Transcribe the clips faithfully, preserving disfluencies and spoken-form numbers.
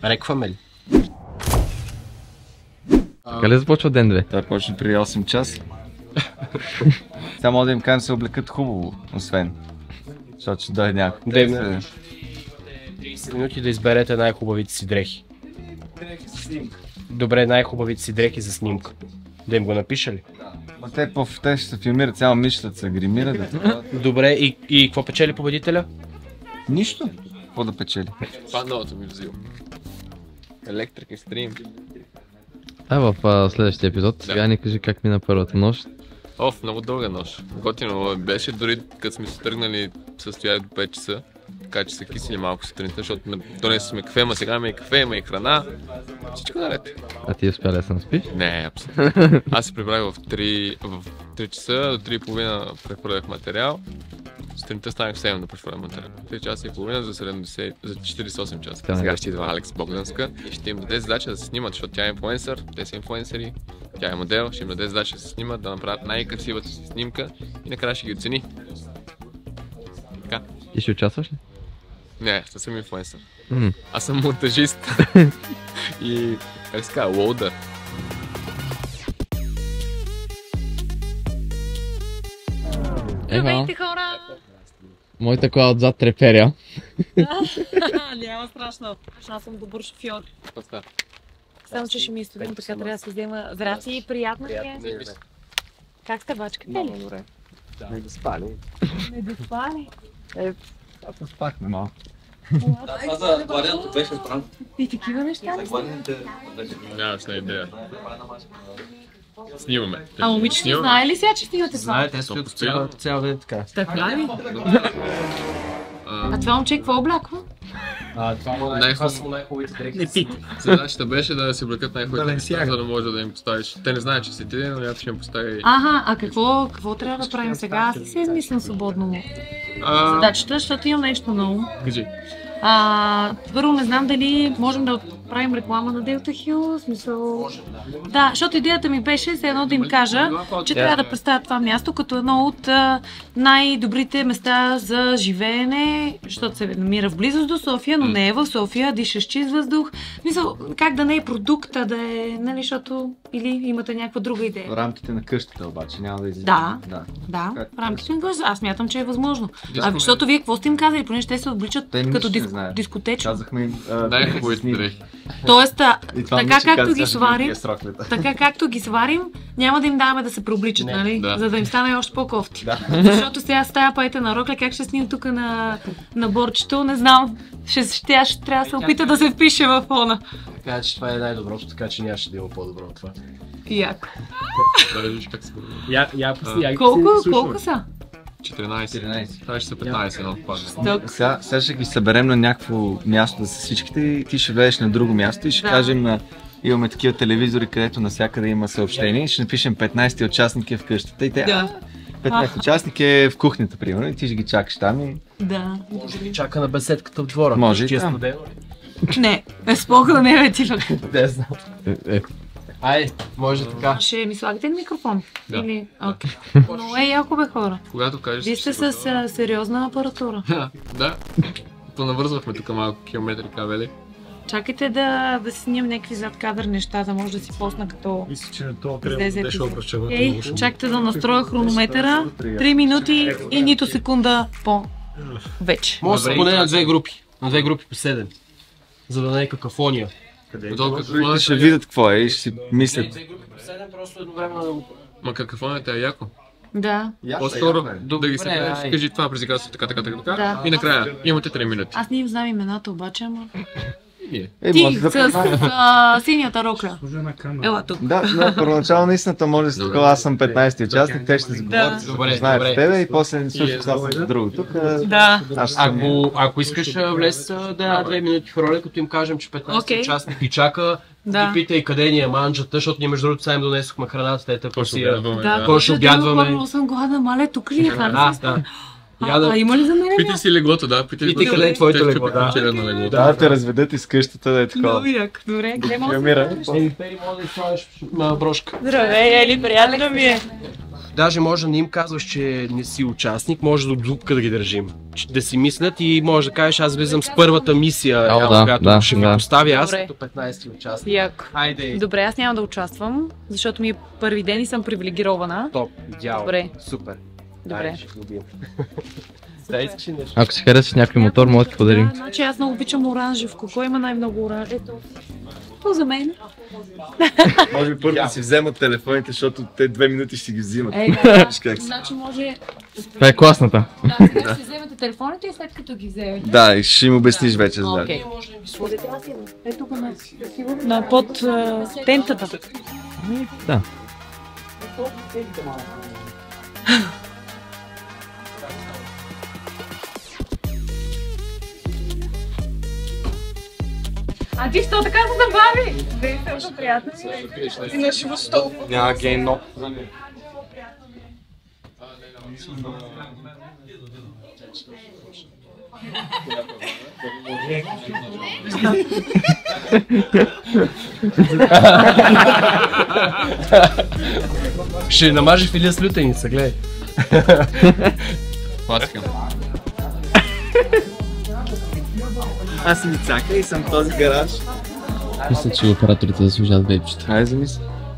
Рекваме ли? Така ли започва ден две? Той почва при осем часа. Само да им кажем се облекат хубаво, освен. Защото ще дойде някой. Ден трийсет минути да изберете най-хубавите си дрехи. Добре, най-хубавите си дрехи за снимка. Да им го напиша ли? Ма те по те ще се филмират, цяла мишата се гримира. Да. Добре, и, и какво печели победителя? Нищо. Какво да печели? Това новото ми взил. Електрик и стрим. А в а, следващия епизод, сега Да. ни кажи как мина първата нощ. Оф, много дълга нощ. Готино беше, дори като сме се тръгнали с стояли до пет часа. Така че се кисили малко сутринта, защото донесохме кафе, ама сега има и кафе, има и храна. Всичко наред. А ти успя ли да се наспиш? Не, абсолютно. Аз се прибрах в три, в три часа, до три и половина прехвърлях материал. Сутринта станах в седем да прехвърлям материал. три часа и половина за, седемдесет, за четиридесет и осем часа. Да, Сега да. ще идва Алекс Богданска и ще им даде задача да се снимат, защото тя е инфлуенсър, те са инфлуенсъри, тя е модел, ще им даде задача да се снимат, да направят най-красивата си снимка и накрая ще ги оцени. Така? Ти ще участваш ли? Не, аз не съм инфлуенсър. М. Аз съм монтажист. И, как се казва, лоудър. Здравейте, хора! Моята кола отзад треперя. Няма страшно. Аз съм добър шофьор. Какво става? Само, че ще ми е студено, така трябва да се взема. Здрасти, приятно ви е. Как сте, бачкате ли? добре. Не да спали. Не доспали. Аз спахме малко. Това за гладеното беше странно. И такива неща ли? Нямаш на идея. Снимаме. А момичето Снимаме. знае ли сега, че снимате това? Знае, те стоят цял, цял ден така. Така ли? А, А това момче какво обляква? А, това му Най-хубаво- най-хубавите дрехи. Не пите. задачата беше да си облекат най-хубавите Баленсиага. неща, за да може да им поставиш. Те не знаят, че си ти, но някой ще им постави. Аха, а какво, какво трябва да правим сега? Аз ли се измислям свободно А, задачата, защото имам нещо ново. кажи. А, първо не знам дали можем да правим реклама на Delta Hill, в смисъл... Да, защото идеята ми беше все едно да им кажа, че трябва да представя това място като едно от а, най-добрите места за живеене, защото се намира в близост до София, но не е в София, дишаш чист въздух. В смисъл, как да не е продукт, а да е, нали, защото или имате някаква друга идея. В рамките на къщата обаче, няма да излиза. Да. да. Да, Как? в рамките на къща. Аз мятам, че е възможно. А, Дискотека. защото вие какво сте им казали, понеже те се обличат Те нищо като не диско, знаят. дискотечно. Казахме им... а, Най-хубавите снимки. дрехи. Тоест, а, И това така момиче както каза, ги че сварим, е сроклята. така както ги сварим, няма да им даваме да се преобличат, Не, нали? да. За да им стане още по-кофти. Да. Защото сега с тая пайта на Рокля, как ще снимам тук на, на борчето, не знам. Ще, ще, тя ще трябва да се опита да се впише в фона. Така че това е най-доброто, така че нямаше да има по-добро от това. Яко. Да видиш как се Я, я, А. я, Колко, слушам. колко са? четиринайсет. четиринайсет. Това ще са петнайсет едно падне. Сток. Сега, сега ще ги съберем на някакво място да са всичките и ти ще влезеш на друго място и ще Да. кажем на... Имаме такива телевизори, където навсякъде има съобщение и ще напишем петнайсети участник е в къщата и те... Да. петнайсети участник е в кухнята, примерно, и ти ще ги чакаш там и... Да. Може би чака на беседката в двора. Може и Често там. ден. Не, е спокойно, не бе ти. Не знам. Е, е, Айде, може така. Ще ми слагате ли микрофон? Да. Или... Окей. Но е яко бе хора. Когато кажеш... Вие сте с а, сериозна апаратура. Да. Понавързвахме тук малко километри кабели. Чакайте да, да си снимам някакви зад кадър неща, да може да си посна като... Мисля, че на това Излезе кръв беше епизод. обръщава. Ей, чакайте да настроя хронометъра. три минути и нито секунда по вече. Може да са Добре, поне и на чакай. две групи. На две групи по седем. За да не е какафония. Докато Другите ще видят какво е и ще си мислят. Две групи по седем, просто едновременно да го... Ма какафонията е яко. Да. По-скоро яко е. да ги събереш, ай. кажи това предизвикателство така, така, така, така. Да. И накрая имате три минути. Аз не им знам имената обаче, ама... Ние. Е, Ти може да... с а, синята рокля. Служа на камера. Ела тук. Да, да, първоначално наистина то може да се Добре. такова, аз съм петнайсети участник, те ще се сговорят, ще Добре, се знаят добре. с тебе и после също И е това с друго. Тук а, Да. аз ще съм... Ако, ако искаш а, влез а, да две минути в роля, като им кажем, че петнайсети Окей. участник и чака, Да. и питай къде ни е манджата, защото ние между другото сега им донесохме храната, те Какво ще си я... обядваме? Да, Да. Кой ще кажете, обядваме? Много съм гладна, мале, тук ли е Да, храна? да. А, Я да- а има ли за мен? Питай си леглото, да. Питай И ти къде е твоето легло, да. на леглото. Да, да те разведат из къщата да е такова. Много як. Добре, къде мога да Филмира. Еми, Пери, може да изправиш на брошка. Здравей, Ели, приятно ми е. Даже може да не им казваш, че не си участник, може до дупка да ги държим. Да си мислят и може да кажеш, аз влизам с първата мисия, О, реално, да, която да, ще ви да. поставя аз Добре. като петнайсети участник. Яко. Хайде, Добре, аз няма да участвам, защото ми е първи ден и съм привилегирована. топ, идеал. Добре. Супер. Добре. Айде, ще го убием. Сега искаш ли нещо? Ако си харесаш някой мотор, може да ти подарим. Да, значи аз много обичам оранжев. Кого има най-много оранжев? Ето. То за мен. Може би първо да си вземат телефоните, защото те две минути ще си ги взимат. Ей, да. Виж как си. Значи може... Това е класната. Да, сега ще вземете телефоните и след като ги вземете. Да, и ще им обясниш вече за Окей. Ето го на, на под а, тентата. Да. А ти що така се забави? Весело, приятно. Няма гейно. Ще намажи филия с лютеница, гледай. Хватка. Аз съм Ицака и съм този гараж. Мисля, че операторите заслужават вейпчета. Хайде замисли.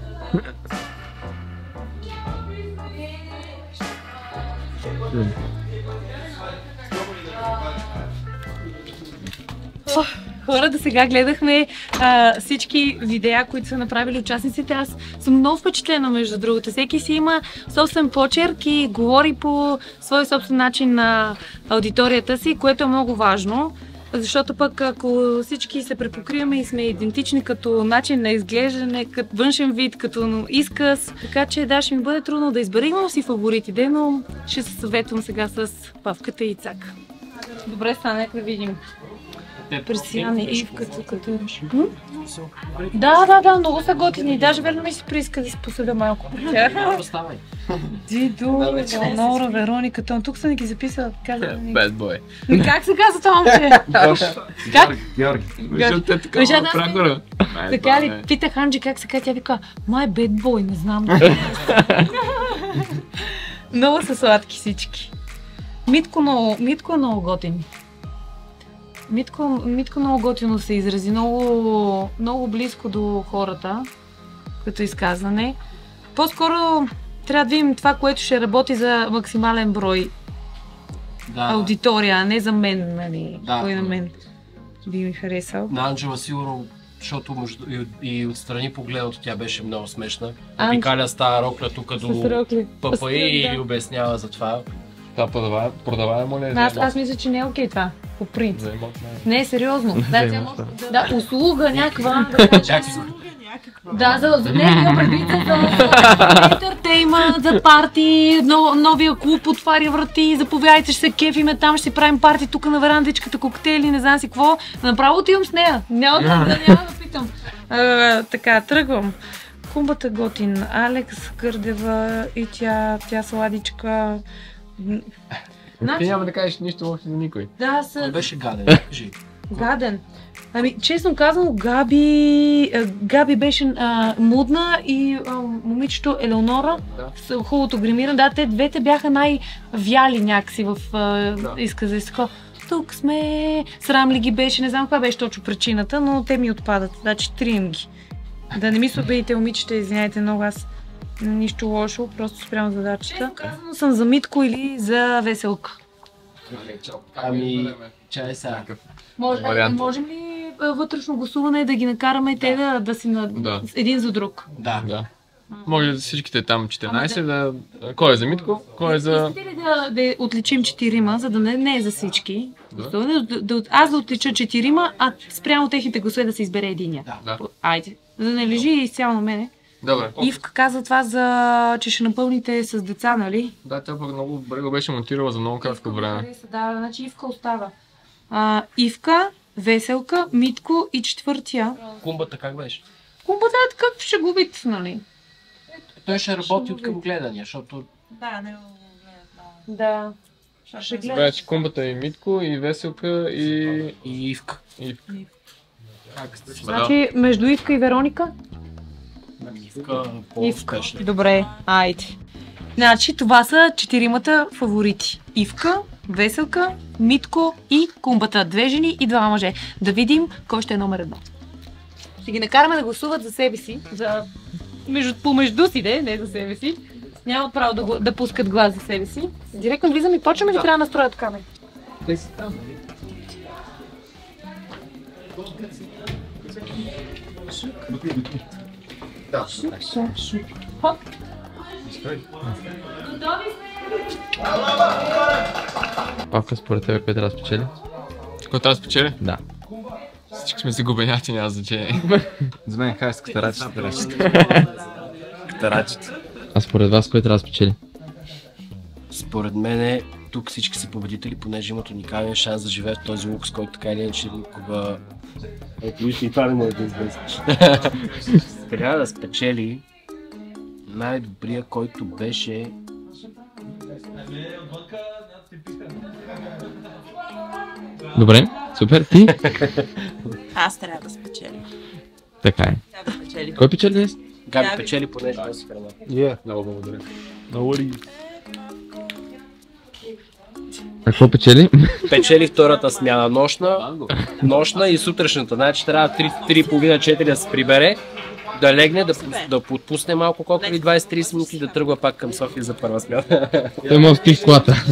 Хора, да сега гледахме а, всички видеа, които са направили участниците. Аз съм много впечатлена, между другото. Всеки си има собствен почерк и говори по свой собствен начин на аудиторията си, което е много важно. Защото пък ако всички се препокриваме и сме идентични като начин на изглеждане, като външен вид, като изказ, така че да, ще ми бъде трудно да избера. Имам си фаворитите, но ще се съветвам сега с Павката и Ицак. Добре, стана, нека да видим. Пресияни Ивката като... М? Да, да, да, много са готини. Даже верно ми се прииска да се посъда малко по тях. Дидо, Нора, Вероника, Том. Тук съм ги записала. Bad boy. Как се казва това момче? Как? Георги. Защото те така Кажа, да, прагора. Така ли? Питах Анджи как се казва. Тя вика, май bad boy, не знам. Много са сладки всички. Митко, много, Митко е много готин. Митко, Митко много готино се изрази, много, много близко до хората, като изказване. По-скоро трябва да видим това, което ще работи за максимален брой Да. аудитория, а не за мен, нали, Да. кой на мен би ми харесал. На Анджела сигурно, защото между, и, и отстрани погледното тя беше много смешна. Анж- Обикаля стара рокля тук С до рокли. папа и Да. или обяснява за това. Това продаваема, продаваемо ли е? Аз, аз мисля, че не е окей това, по принцип. За емот не е. Не, сериозно. Да, тя Взаимно, може да, да, услуга някаква. Да, кажа, да, за, за не имам предвид за ентертеймент, за парти, но, новия клуб отваря врати, заповядайте, ще се кефиме там, ще си правим парти тук на верандичката, коктейли, не знам си какво. Направо отивам с нея, няма да, да, няма да питам. А, така, тръгвам. Кумбата готин, Алекс Гърдева и тя, тя сладичка. Ти Значи, няма да кажеш нищо още за никой. да, Той са беше гаден, кажи. гаден. Ами, честно казано, Габи, а, Габи беше а, мудна и а, момичето Елеонора Да. с хубавото гримиране. Да, те двете бяха най-вяли някакси в а, Да. изказа си. Такова, тук сме, срам ли ги беше, не знам каква беше точно причината, но те ми отпадат. Значи, трием ги. Да не ми се обидите, момичета, извиняйте много, аз нищо лошо, просто спрямо задачата. Казано съм за Митко или за Веселка. Ами, чай сега. Може, Вариант. можем ли а, вътрешно гласуване да ги накараме те да, да си на Да. един за друг? Да. Да. Може всичките там четиринайсет да... Кой е за Митко? Кой е за... Искате ли да, да отличим четирима, за да не, не е за всички? Да. Да, да, да, аз да отлича четирима, а спрямо техните гласове да се избере единия. Да. Айде, за да не лежи изцяло на мене. Добре. Ивка каза това за, че ще напълните с деца, нали? Да, тя пък много добре го беше монтирала за много кратко време. Хареса, да, значи Ивка остава. А, Ивка, Веселка, Митко и четвъртия. Кумбата как беше? Кумбата е такъв шегубит, нали? Той ще работи от към гледания, защото Да. Ще гледам. Значи кумбата и Митко, и Веселка, и... и Ивка. и... Как сте? Значи между Ивка и Вероника? Ивка Ивка. по-успешна. Добре, айде. Значи това са четиримата фаворити. Ивка, Веселка, Митко и Кумбата. Две жени и два мъже. Да видим кой ще е номер едно. Ще ги накараме да гласуват за себе си. За... Между... Помежду си, де, не за себе си. Нямат право да, го... да пускат глас за себе си. Директно влизам и почваме ли трябва да настроят камера? Те си там, нали? Хоп. Павка, според тебе, кой трябва да спечели? Кой трябва да спечели? Да. Всички сме си губеняти, няма значение. За мен хай с катарачите. Катарачите. Катарачите. А според вас, кой трябва да спечели? Според мен тук всички са победители, понеже имат уникален шанс да живеят в този лукс, който така или иначе никога... Ето вижте и това не може да избеси. Трябва да спечели най-добрия, който беше... Добре, супер, ти? Аз трябва да спечеля. Така е. Трябва да спечели. Кой печели днес? Габи Габи. печели, понеже не си храна. Yeah. Много благодаря. А какво печели? Печели втората смяна нощна, нощна и сутрешната. Значи трябва три и половина четири да се прибере, да легне, да, да подпусне малко колко ли двайсет до трийсет минути и да тръгва пак към София за първа смяна. Той може да спи в колата.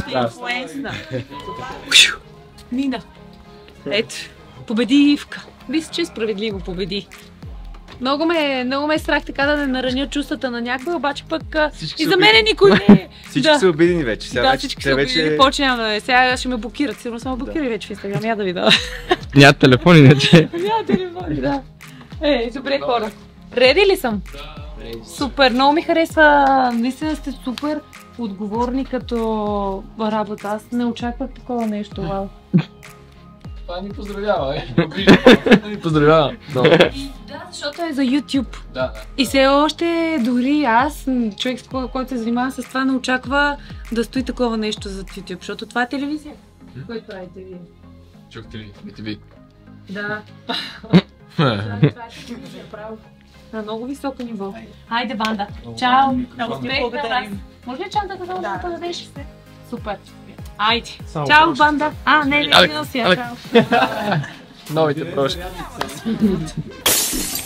Нина. Ето, победи Ивка. Мисля, че справедливо победи. Много ме, много ме е страх така да не нараня чувствата на някой, обаче пък а, и за мене никой не е. Всички Да. са обидени вече. Сега Да, вече, всички те са вече... обидени, почнем да... Сега ще ме блокират, сигурно са ме блокирали вече в Инстаграм, я да ви дам. Няма телефон, иначе. Няма телефони, да. Е, добре хора. Реди ли съм? Супер, много ми харесва. Наистина сте супер отговорни като работа. Аз не очаквах такова нещо. Вау. Това ни поздравява, е. Ни поздравява. Да, защото е за YouTube. Да, да. И все още дори аз, м, човек, с кой- който се занимава с това, не очаква да стои такова нещо за YouTube, защото това е телевизия. Кой правите вие? Чухте ли? Би ти би. Да. Това е телевизия, право. На много високо ниво. Хайде, банда. Чао. Много ти Успех на вас. благодарим. Може ли чантата да Да. да дадеш? Супер. Айде. Чао, банда. А, не, не, не нося. Чао. Новите прошки.